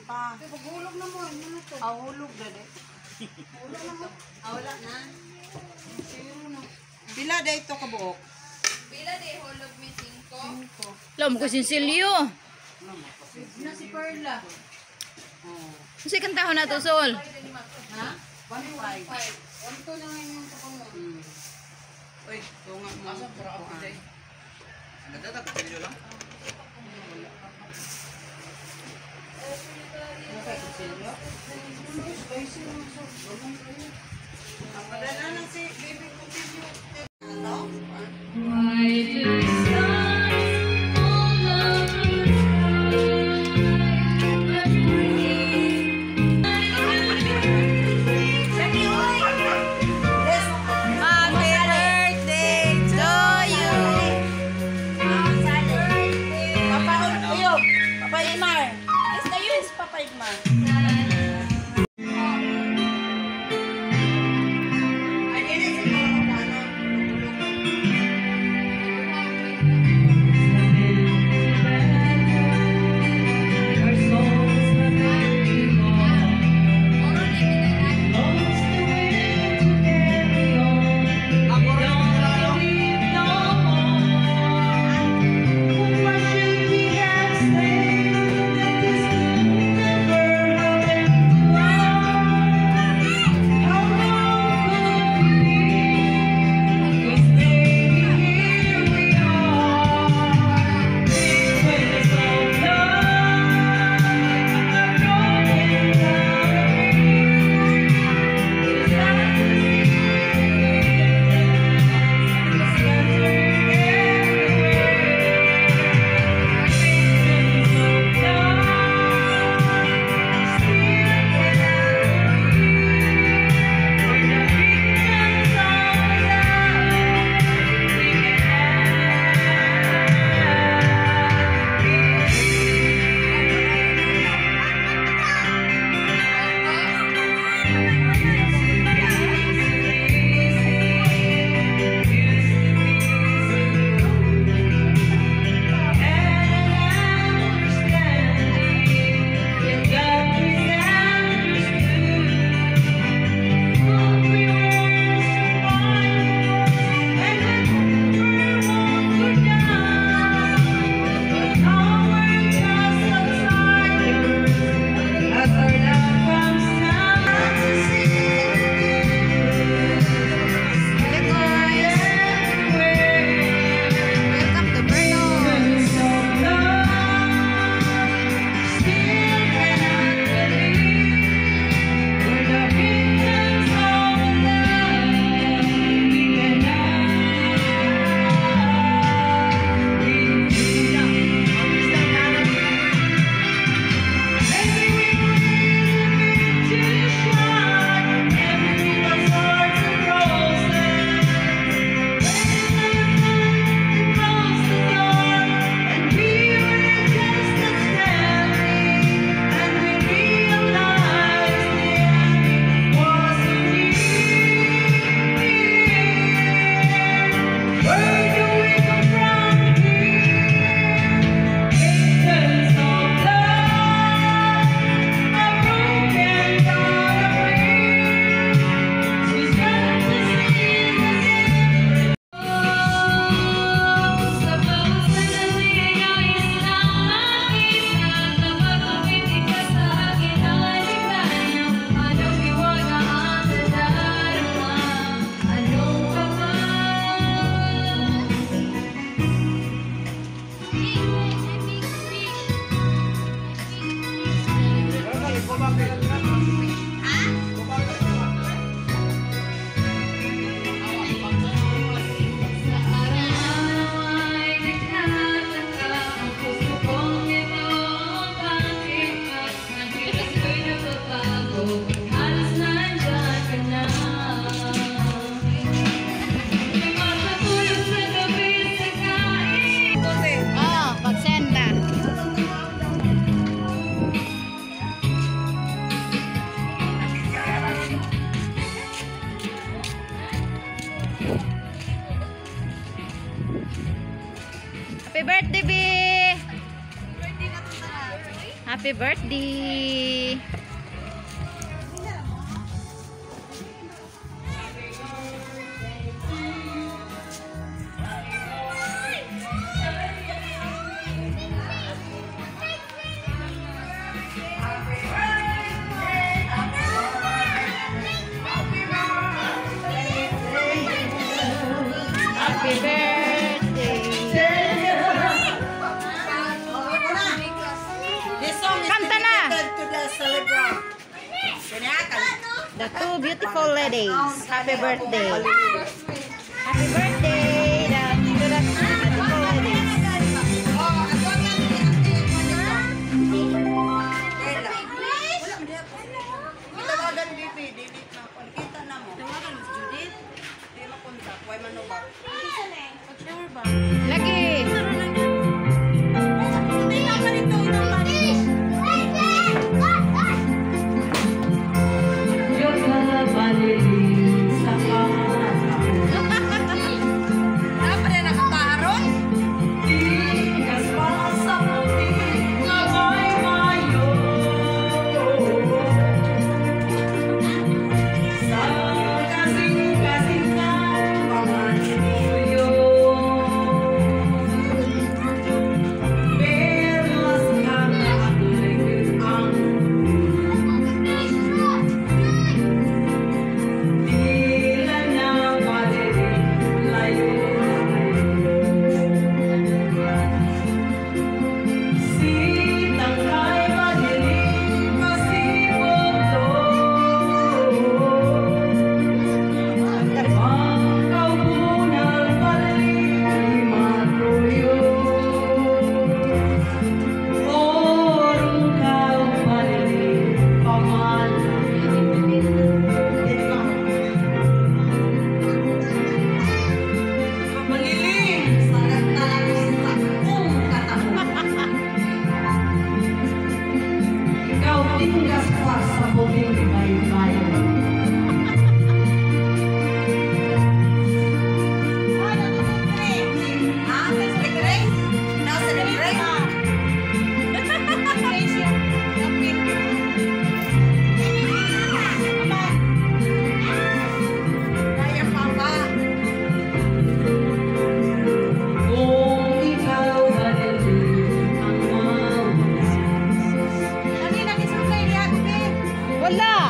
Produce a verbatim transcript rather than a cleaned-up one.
pa. Paghulog na mo, ano na to? Ah, hulog na de. Hulog na mo. Ah, wala na. Zero na. Pila da ito kabuok? Pila de hulog mi cinco. Alam mo ko sinsilyo. Na si Perla. Oh. Kasi kantahon na to, Sol. Ha? one five. One two na ngayon yung kapang mo. Hmm. Uy, tunga mo. Asa para ako day. Nagdata ko video lang. Okay, kusilyo. Ang madala na si baby kusilyo. Ano? Why do Happy birthday! Happy birthday! This song is Kanta na! dedicated to the celebrant. The two beautiful ladies. Happy birthday! Happy birthday! The to the beautiful ladies. Tawagan bibi, David na ako. Kita na mo. Tawagan mo si Judith. Hindi mapunta. Huwag manubak. Lagi! Dapat na nakataron? Wala!